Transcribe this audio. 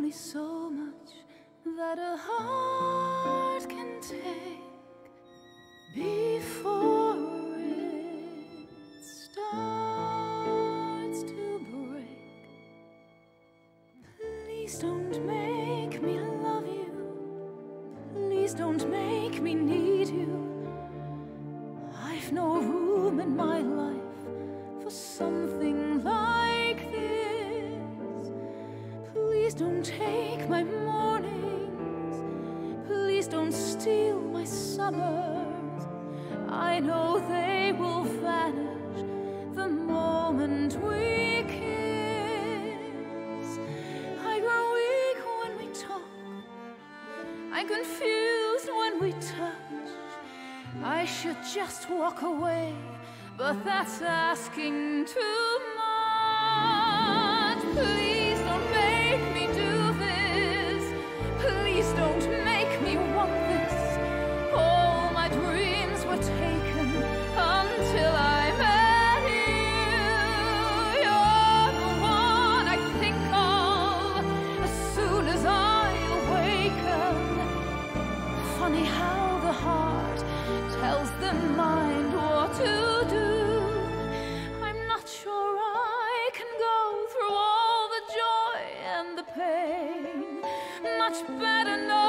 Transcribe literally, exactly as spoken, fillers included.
only so much that a heart can take before it starts to break. Please don't make me love you. Please don't make me need you. I've no room in my life for something like this. Please don't take my mornings. Please don't steal my summers. I know they will vanish the moment we kiss. I grow weak when we talk. I'm confused when we touch. I should just walk away, but that's asking too much. Please don't make me do this. Please don't make me want this. All my dreams were taken until I met you. You're the one I think of as soon as I awaken. Funny how the heart tells the mind what to do. I'm not sure I can go through all the joy and the pain. Much better know